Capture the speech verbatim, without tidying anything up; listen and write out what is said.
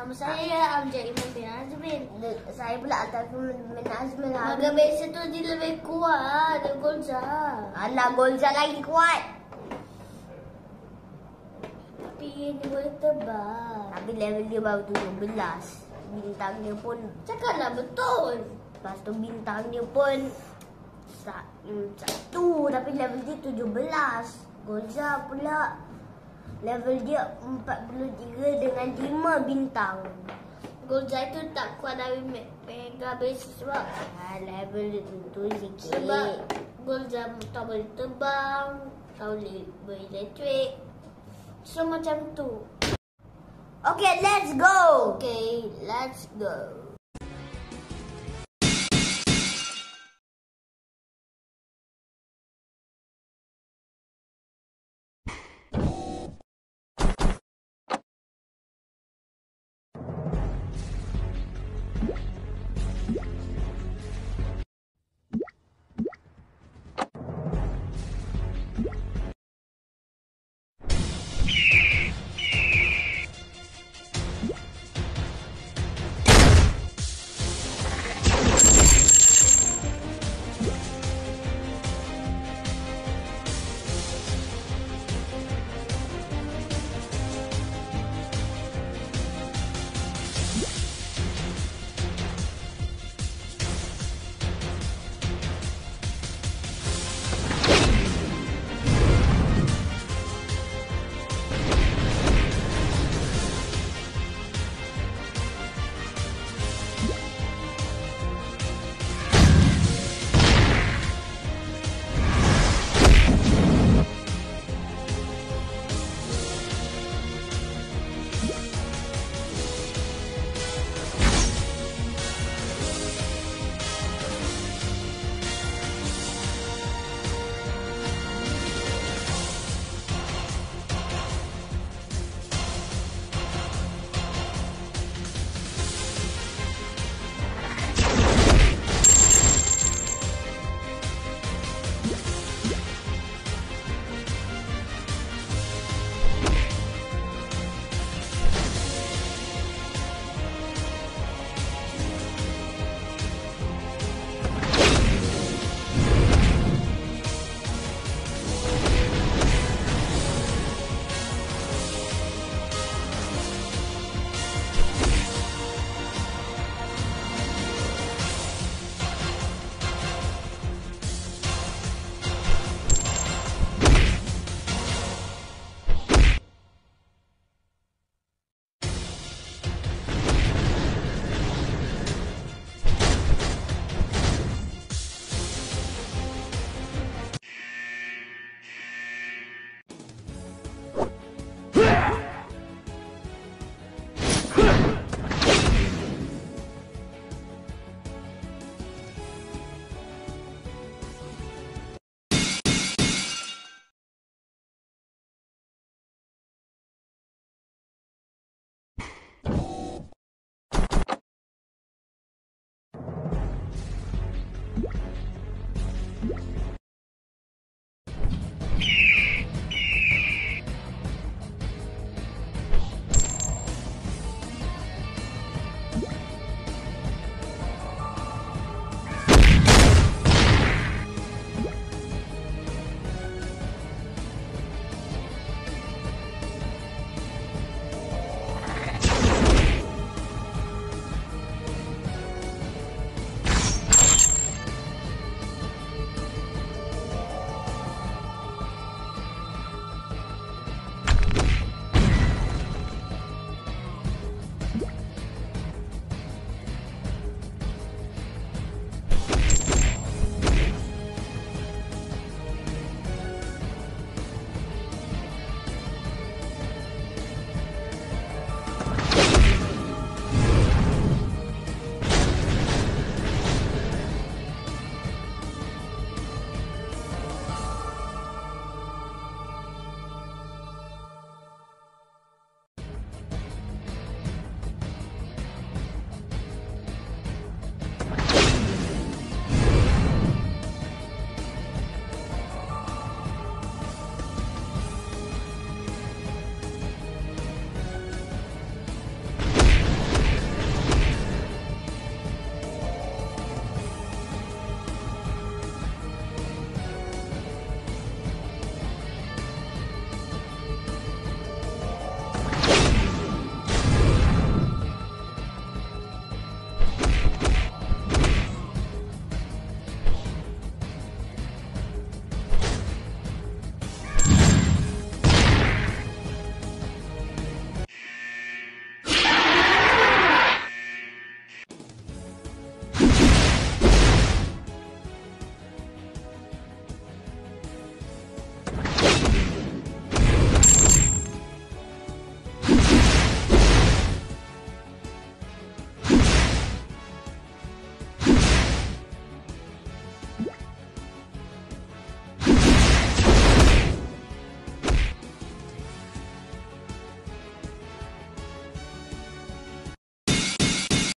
Nama saya Amjad Iman bin Azmin. Saya pula Ataiful bin Azmin. Harga biasa tu dia lebih kuat. Dia Golza. Alah, Golza lagi kuat. Tapi dia boleh tebal. Tapi level dia baru tujuh belas. Bintang dia pun, Cakaplah betul. lepas tu bintang dia pun sa- hmm, satu. Tapi level dia tujuh belas. Golza pula level dia empat puluh tiga dengan lima bintang. Golza itu tak kuat dari me- mega base sebab Ha, level dia tentu sikit. sebab Golza tak boleh terbang, tak boleh berelektrik. So macam tu. Okay, let's go. Okay, let's go.